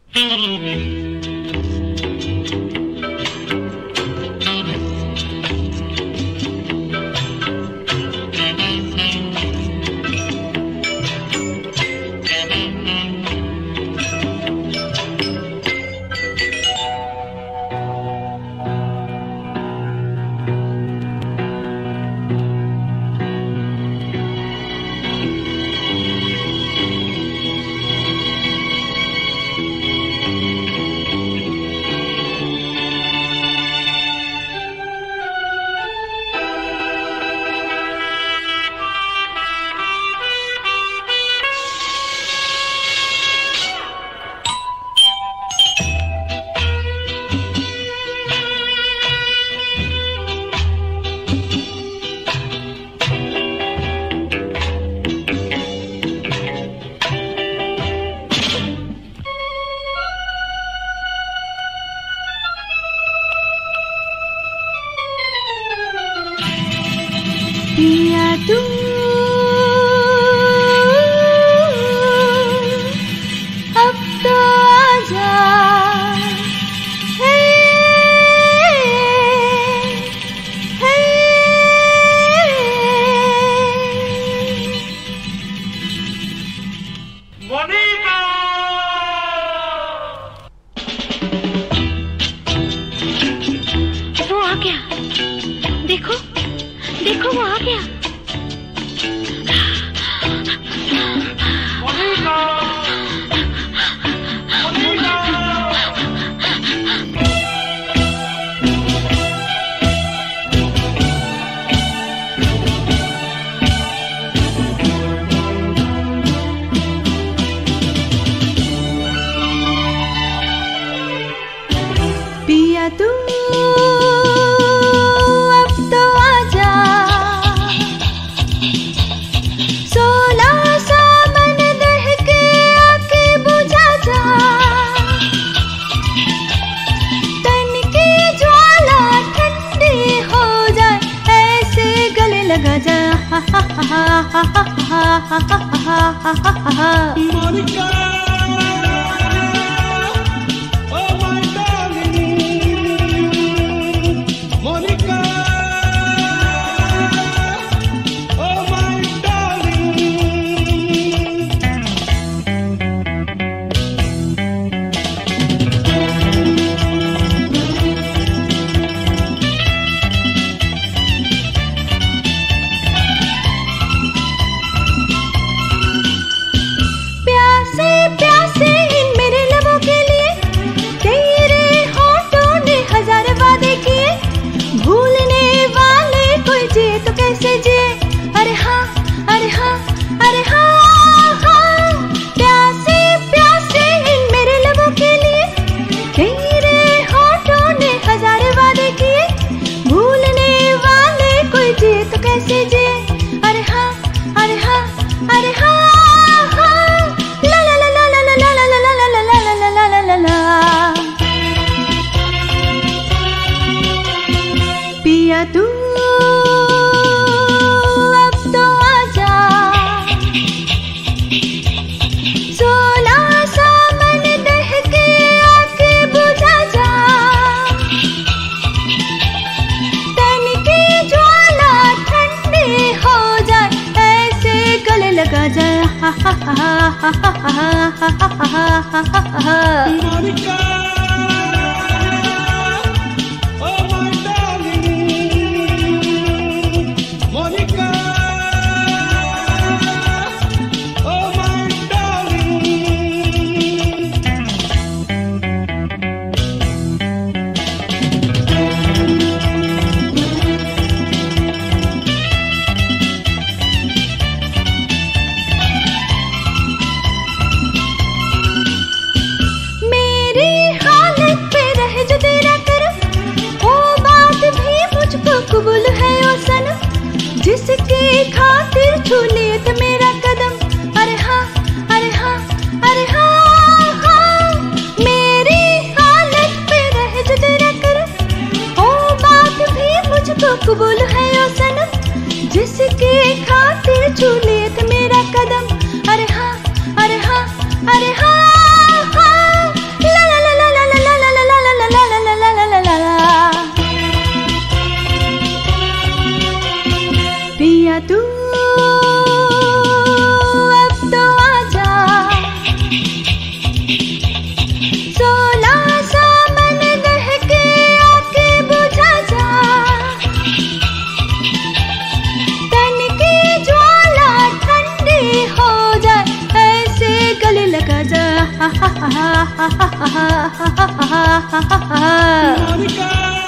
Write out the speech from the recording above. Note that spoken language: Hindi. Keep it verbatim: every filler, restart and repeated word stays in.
पिया तू अब तो आजा, हे हे मोनिका, वो आ गया। देखो देखो वो आ गया। मोनिका, मोनिका। पिया तू लगा जा Monika, oh my darling, Monika, oh my darling। पिया तू अब तो आजा, सोला सामन दह के आके बुझा जा, तन की ज्वाला ठंडी हो जाए ऐसे गले लगा जा। मोनिका, मेरी हा हा हा हा हा हा हा हा हा। मोनिका